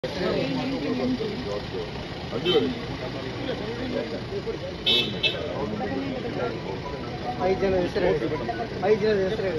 ಐದು ಜನ ಹೆಸರು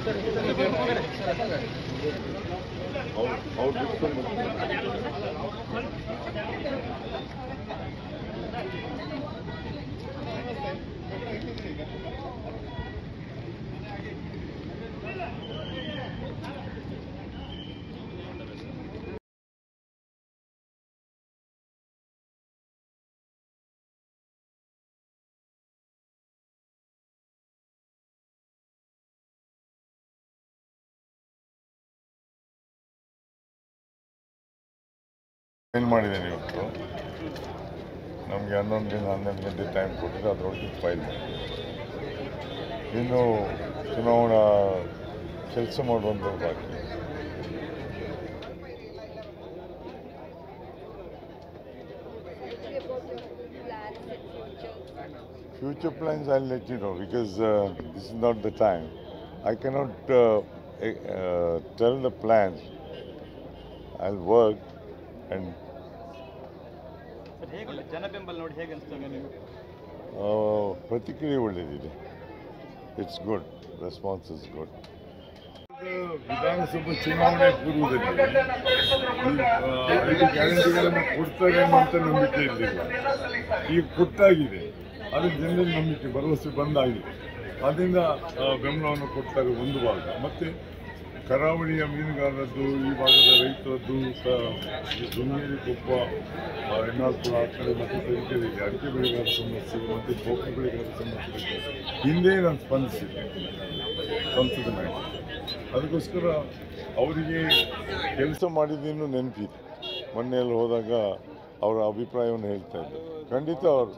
ಏನು ಮಾಡಿದ್ದೇನೆ ಇವತ್ತು ನಮಗೆ 11 ಗಂಟೆ ಟೈಮ್ ಕೊಟ್ಟಿದ್ದು ಅದರೊಳಗೆ ಫೈಲ್ ಮಾಡಿ ಇನ್ನು ಚುನಾವಣಾ ಕೆಲಸ ಮಾಡುವಂಥದ್ದು ಬಾಕಿ. Future plans I'll let you know because this is not the time. I cannot tell the plans. I'll work and ಪ್ರತಿಕ್ರಿಯೆ ಒಳ್ಳೆಯದಿದೆ. It's good, response is good. ವಿಧಾನಸಭಾ ಚುನಾವಣೆ ಪೂರ್ವದಲ್ಲಿ 5 ಗ್ಯಾರಂಟಿಗಳನ್ನು ಕೊಡ್ತಾರೆ ಅನ್ನುವಂಥ ನಂಬಿಕೆ ಇರಲಿಲ್ಲ. ಈಗ ಕೊಟ್ಟಾಗಿದೆ, ಅದಕ್ಕೆ ಜನರಲ್ಲಿ ನಂಬಿಕೆ ಭರವಸೆ ಬಂದಾಗಿದೆ. ಅದರಿಂದ ಬೆಂಬಲವನ್ನು ಕೊಡ್ತಾರೆ ಒಂದು ಭಾಗ. ಮತ್ತು ಕರಾವಳಿಯ ಮೀನುಗಾರರದ್ದು, ಈ ಭಾಗದ ರೈತರದ್ದು, ಶೃಂಗೇರಿ, ಕೊಪ್ಪ, ಹೆಣ್ಣಾರ್ಪುರ ಆ ಕಡೆ ಮತ್ತು ತರೀಕೆರೆಯಲ್ಲಿ ಅಡಿಕೆ ಬೆಳೆಗಾರರ ಸಮಸ್ಯೆ ಮತ್ತು ಕಾಫಿ ಬೆಳೆಗಾರರ ಸಮಸ್ಯೆ ಹಿಂದೆ ನಾನು ಸ್ಪಂದಿಸಿದ್ದೆ ಸಂಸದ ನಾಯಕ. ಅದಕ್ಕೋಸ್ಕರ ಅವರಿಗೆ ಕೆಲಸ ಮಾಡಿದ್ದೇನು ನೆನಪಿದೆ. ಮೊನ್ನೆಯಲ್ಲಿ ಹೋದಾಗ ಅವರ ಅಭಿಪ್ರಾಯವನ್ನು ಹೇಳ್ತಾ ಇದ್ದರು. ಖಂಡಿತ ಅವರು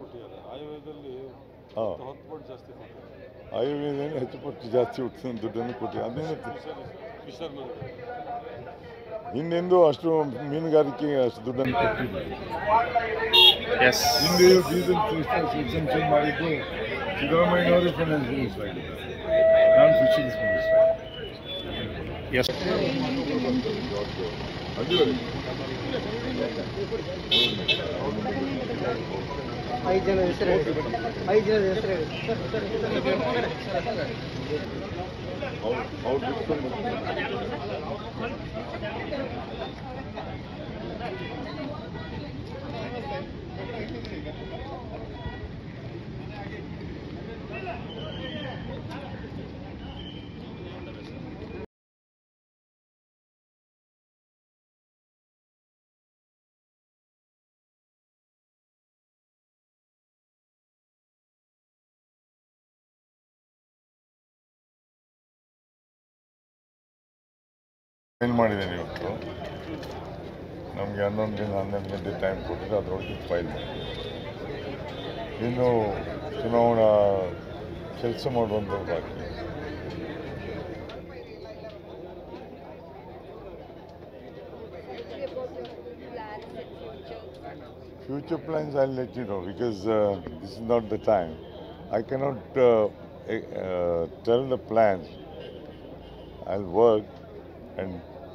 ಆಯುರ್ವೇದನೇ ಹೆಚ್ಚು ಪಟ್ಟು ಜಾಸ್ತಿ ಹುಟ್ಟಿದ ದುಡ್ಡನ್ನು ಕೊಟ್ಟಿದೆ. ಅದೇನಂತ ಹಿಂದೆಂದೂ ಅಷ್ಟು ಮೀನುಗಾರಿಕೆಗೆ ಅಷ್ಟು ದುಡ್ಡನ್ನು ಕೊಟ್ಟಿದ್ದಾರೆ. ಹಿಂದೆಯೂ ಡೀಸೆಲ್ ಸಬ್ವೆನ್ಷನ್ ಮಾಡಿದ್ದು ಸಿದ್ದರಾಮಯ್ಯನವರೇ ಫೈನಾನ್ಸ್ ಮಿನಿಸ್ಟರ್ ಆಗಿದ್ದಾರೆ. ನಾನು ಫಿಶರೀಸ್ ಮಿನಿಸ್ಟರ್. ಐದು ಜನ ಹೆಸರು ಏನು ಮಾಡಿದ್ದೇನೆ ಇವತ್ತು ನಮಗೆ 11 ಗಂಟೆ ಟೈಮ್ ಕೊಟ್ಟಿದ್ದು ಅದರೊಳಗೆ ಫೈಲ್ ಮಾಡಿ ಇನ್ನು ಚುನಾವಣಾ ಕೆಲಸ ಮಾಡುವಂಥದ್ದು ಬಾಕಿ. Future plans I'll let you know because this is not the time. I cannot tell the plans. I'll work and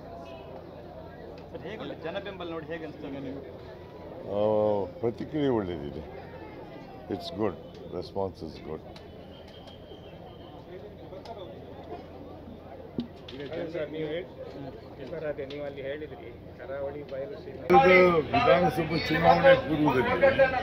ಪ್ರತಿಕ್ರಿಯೆ ಒಳ್ಳೆಯದಿದೆ. It's good, response is good. ವಿಧಾನಸಭಾ ಚುನಾವಣೆ ಪೂರ್ವದಲ್ಲಿ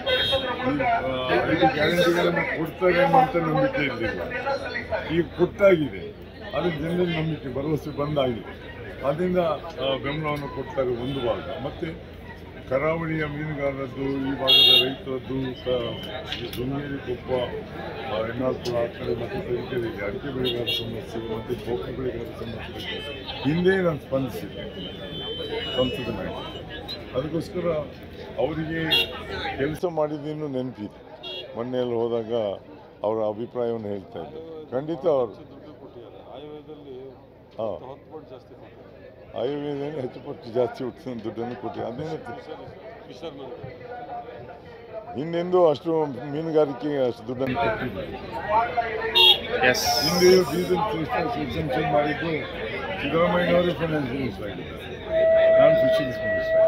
5 ಗ್ಯಾರಂಟಿಗಳನ್ನು ಕೊಡ್ತಾರೆ ಅನ್ನುವಂಥ ನಂಬಿಕೆ ಇರಲಿಲ್ಲ. ಈಗ ಕೊಟ್ಟಾಗಿದೆ, ಅದಕ್ಕೆ ಜನರಲ್ಲಿ ನಂಬಿಕೆ ಭರವಸೆ ಬಂದಾಗಿದೆ. ಅದರಿಂದ ಬೆಂಬಲವನ್ನು ಕೊಡ್ತಾರೆ ಒಂದು ಭಾಗ. ಮತ್ತು ಕರಾವಳಿಯ ಮೀನುಗಾರರದ್ದು, ಈ ಭಾಗದ ರೈತರದ್ದು, ಶೃಂಗೇರಿ, ಕೊಪ್ಪ, ಹೆಣ್ಣಾರ್ಪುರ ಆ ಕಡೆ ಮತ್ತು ತರೀಕೆರೆಯಲ್ಲಿ ಅಡಿಕೆ ಬೆಳೆಗಾರರ ಸಮಸ್ಯೆ ಮತ್ತು ಕಾಫಿ ಬೆಳೆಗಾರರ ಸಮಸ್ಯೆ ಹಿಂದೆ ನಾನು ಸ್ಪಂದಿಸಿದ್ದೆ ಸಂಸದ ನಾಯಕ. ಅದಕ್ಕೋಸ್ಕರ ಅವರಿಗೆ ಕೆಲಸ ಮಾಡಿದ್ದೇನು ನೆನಪಿದೆ. ಮೊನ್ನೆಯಲ್ಲಿ ಹೋದಾಗ ಅವರ ಅಭಿಪ್ರಾಯವನ್ನು ಹೇಳ್ತಾ ಇದ್ದರು. ಖಂಡಿತ ಅವರು ಆಯುರ್ವೇದನೇ ಹೆಚ್ಚು ಪಟ್ಟು ಜಾಸ್ತಿ ಹುಟ್ಟಿದ ದುಡ್ಡನ್ನು ಕೊಟ್ಟಿದೆ. ಅದೇನಂತ ಹಿಂದೆಂದೂ ಅಷ್ಟು ಮೀನುಗಾರಿಕೆಗೆ ಅಷ್ಟು ದುಡ್ಡನ್ನು ಕೊಟ್ಟಿದ್ದಾರೆ. ಹಿಂದೆಯೂ ಡೀಸೆಲ್ ಸಬ್ವೆನ್ಷನ್ ಮಾಡಿದ್ದು ಸಿದ್ದರಾಮಯ್ಯನವರೇ ಫೈನಾನ್ಸ್ ಮಿನಿಸ್ಟರ್ ಆಗಿದ್ದಾರೆ. ನಾನು ಫಿಶಿಂಗ್ಸ್ ಮಿನಿಸ್ಟರ್